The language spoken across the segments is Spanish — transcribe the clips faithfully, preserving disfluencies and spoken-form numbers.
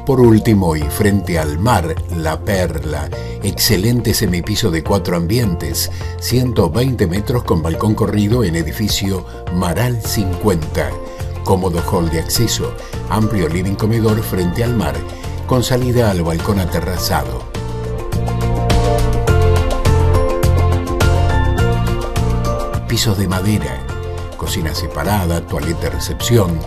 Por último, y frente al mar, La Perla, excelente semipiso de cuatro ambientes, ciento veinte metros con balcón corrido en edificio Maral cincuenta. Cómodo hall de acceso, amplio living comedor frente al mar, con salida al balcón aterrazado. Pisos de madera, cocina separada, toilette de recepción.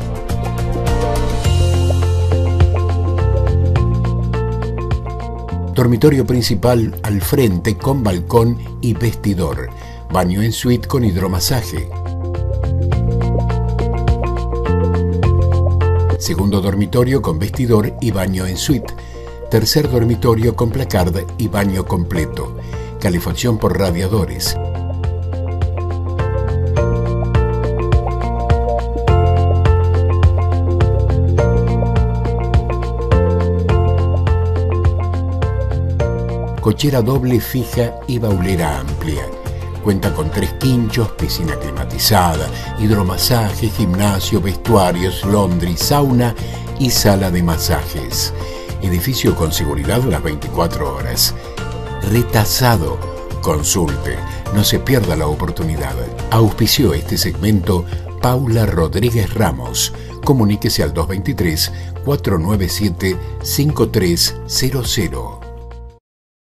Dormitorio principal al frente con balcón y vestidor. Baño en suite con hidromasaje. Segundo dormitorio con vestidor y baño en suite. Tercer dormitorio con placard y baño completo. Calefacción por radiadores. Cochera doble fija y baulera amplia. Cuenta con tres quinchos, piscina climatizada, hidromasaje, gimnasio, vestuarios, laundry, sauna y sala de masajes. Edificio con seguridad las veinticuatro horas. Retasado. Consulte. No se pierda la oportunidad. Auspició este segmento Paula Rodríguez Ramos. Comuníquese al dos dos tres, cuatro nueve siete, cinco tres cero cero.